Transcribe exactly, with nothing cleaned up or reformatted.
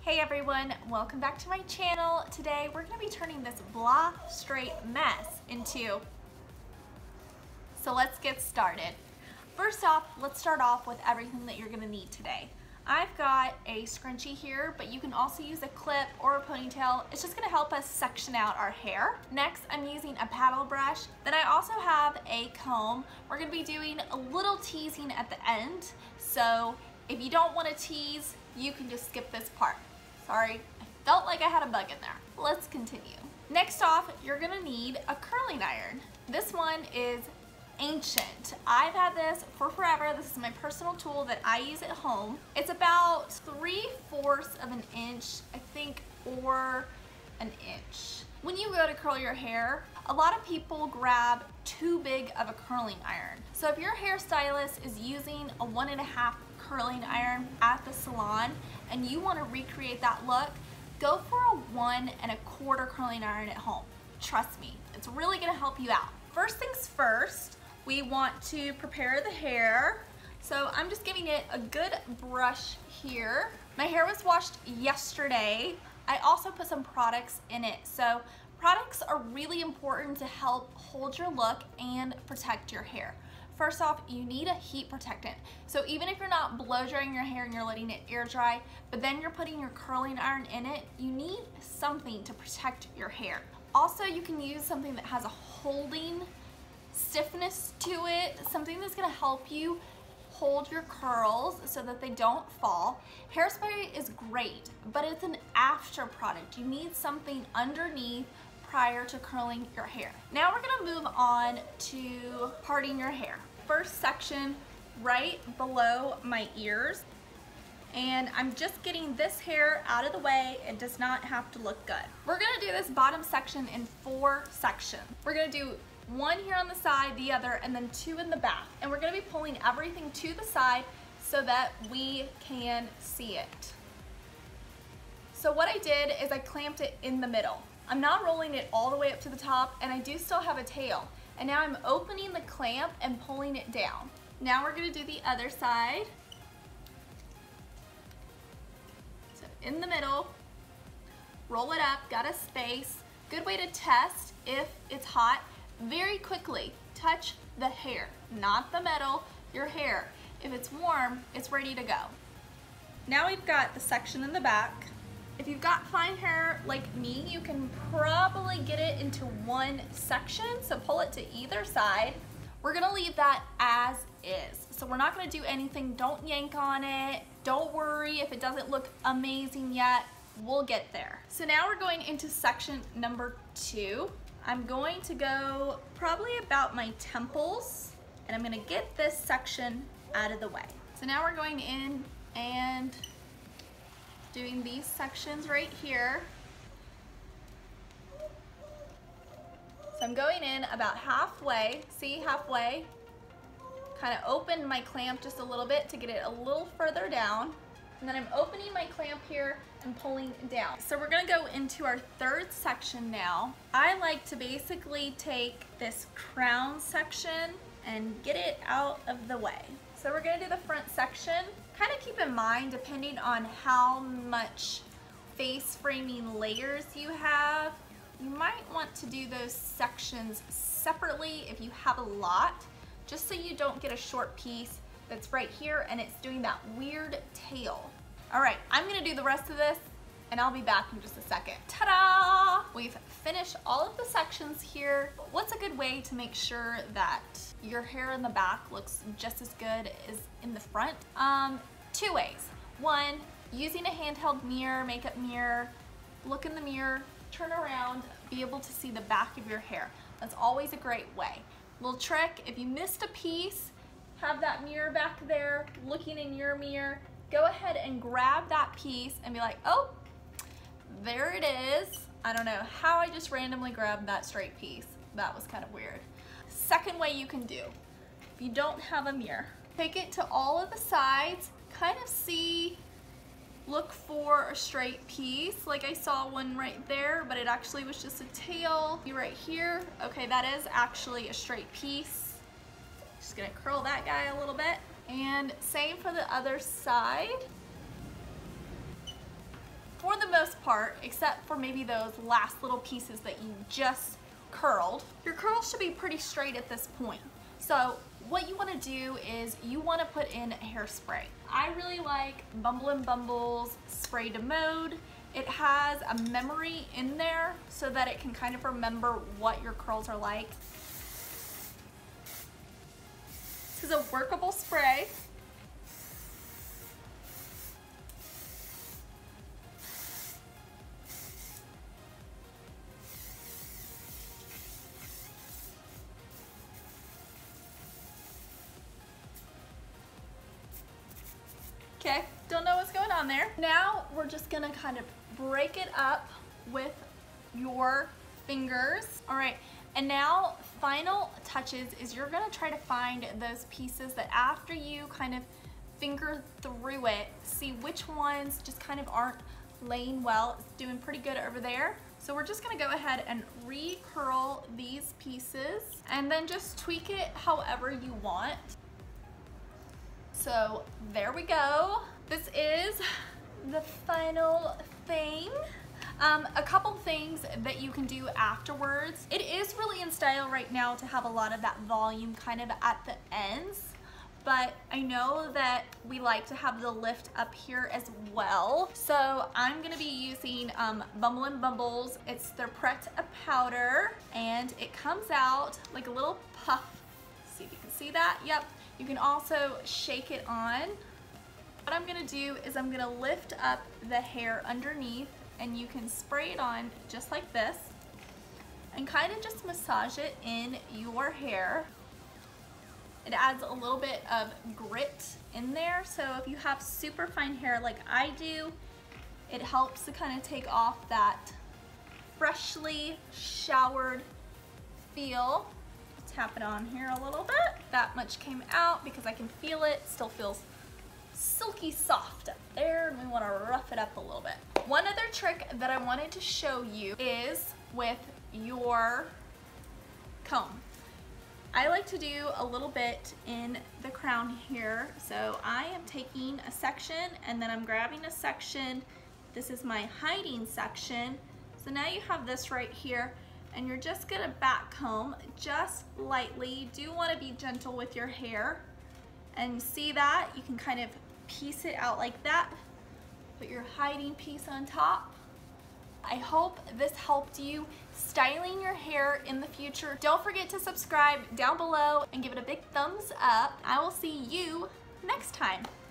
Hey everyone, welcome back to my channel. Today we're going to be turning this blah straight mess into, so let's get started. First off, let's start off with everything that you're going to need today. I've got a scrunchie here, but you can also use a clip or a ponytail. It's just going to help us section out our hair. Next, I'm using a paddle brush. Then I also have a comb. We're going to be doing a little teasing at the end, so if you don't want to tease, you can just skip this part. Sorry, I felt like I had a bug in there. Let's continue. Next off, you're gonna need a curling iron. This one is ancient. I've had this for forever. This is my personal tool that I use at home. It's about three-fourths of an inch, I think, or an inch. When you go to curl your hair, a lot of people grab too big of a curling iron. So if your hairstylist is using a one and a half curling iron at the salon and you want to recreate that look, go for a one and a quarter curling iron at home. Trust me, it's really going to help you out. First things first, we want to prepare the hair. So I'm just giving it a good brush here. My hair was washed yesterday. I also put some products in it. So products are really important to help hold your look and protect your hair. First off, you need a heat protectant. So even if you're not blow drying your hair and you're letting it air dry, but then you're putting your curling iron in it, you need something to protect your hair. Also, you can use something that has a holding stiffness to it, something that's gonna help you hold your curls so that they don't fall. Hairspray is great, but it's an after product. You need something underneath prior to curling your hair. Now we're gonna move on to parting your hair. First section right below my ears. And I'm just getting this hair out of the way. It does not have to look good. We're gonna do this bottom section in four sections. We're gonna do one here on the side, the other, and then two in the back. And we're gonna be pulling everything to the side so that we can see it. So what I did is I clamped it in the middle. I'm not rolling it all the way up to the top, and I do still have a tail. And now I'm opening the clamp and pulling it down. Now we're gonna do the other side. So in the middle, roll it up, got a space. Good way to test if it's hot. Very quickly, touch the hair, not the metal, your hair. If it's warm, it's ready to go. Now we've got the section in the back. If you've got fine hair like me, you can probably get it into one section, so pull it to either side. We're gonna leave that as is. So we're not gonna do anything, don't yank on it. Don't worry if it doesn't look amazing yet, we'll get there. So now we're going into section number two. I'm going to go probably about my temples, and I'm gonna get this section out of the way. So now we're going in and doing these sections right here. So I'm going in about halfway, see halfway, kind of open my clamp just a little bit to get it a little further down. And then I'm opening my clamp here and pulling down. So we're gonna go into our third section now. I like to basically take this crown section and get it out of the way. So we're gonna do the front section. Kind of keep in mind, depending on how much face framing layers you have, you might want to do those sections separately if you have a lot, just so you don't get a short piece that's right here and it's doing that weird tail. All right, I'm gonna do the rest of this and I'll be back in just a second. Ta-da! We've finished all of the sections here. What's a good way to make sure that your hair in the back looks just as good as in the front? Um, two ways. One, using a handheld mirror, makeup mirror, look in the mirror, turn around, be able to see the back of your hair. That's always a great way. Little trick, if you missed a piece, have that mirror back there, looking in your mirror, go ahead and grab that piece and be like, oh, there it is. I don't know how I just randomly grabbed that straight piece. That was kind of weird. Second way you can do, if you don't have a mirror, take it to all of the sides, kind of see, look for a straight piece. Like I saw one right there, but it actually was just a tail. You right here, okay, that is actually a straight piece. Just gonna curl that guy a little bit. And same for the other side. for the most part, except for maybe those last little pieces that you just curled, your curls should be pretty straight at this point. So what you want to do is you want to put in hairspray. I really like Bumble and Bumble's Spray de Mode. It has a memory in there so that it can kind of remember what your curls are like. This is a workable spray. Okay, don't know what's going on there. Now we're just gonna kind of break it up with your fingers. All right, and now final touches is you're gonna try to find those pieces that after you kind of finger through it, see which ones just kind of aren't laying well. It's doing pretty good over there. So we're just gonna go ahead and re-curl these pieces and then just tweak it however you want. So there we go. This is the final thing. Um, a couple things that you can do afterwards. It is really in style right now to have a lot of that volume kind of at the ends, but I know that we like to have the lift up here as well. So I'm gonna be using um, Bumble and Bumble's, it's their Pret a Powder, and it comes out like a little puff. See if you can see that, yep. You can also shake it on. What I'm gonna do is I'm gonna lift up the hair underneath and you can spray it on just like this and kind of just massage it in your hair. It adds a little bit of grit in there, so if you have super fine hair like I do, it helps to kind of take off that freshly showered feel. Tap it on here a little bit. That much came out because I can feel it. Still feels silky soft up there, and we want to rough it up a little bit. One other trick that I wanted to show you is with your comb. I like to do a little bit in the crown here. So I am taking a section and then I'm grabbing a section. This is my hiding section. So now you have this right here, and you're just gonna back comb just lightly. You do wanna be gentle with your hair. And see that? You can kind of piece it out like that. Put your hiding piece on top. I hope this helped you styling your hair in the future. Don't forget to subscribe down below and give it a big thumbs up. I will see you next time.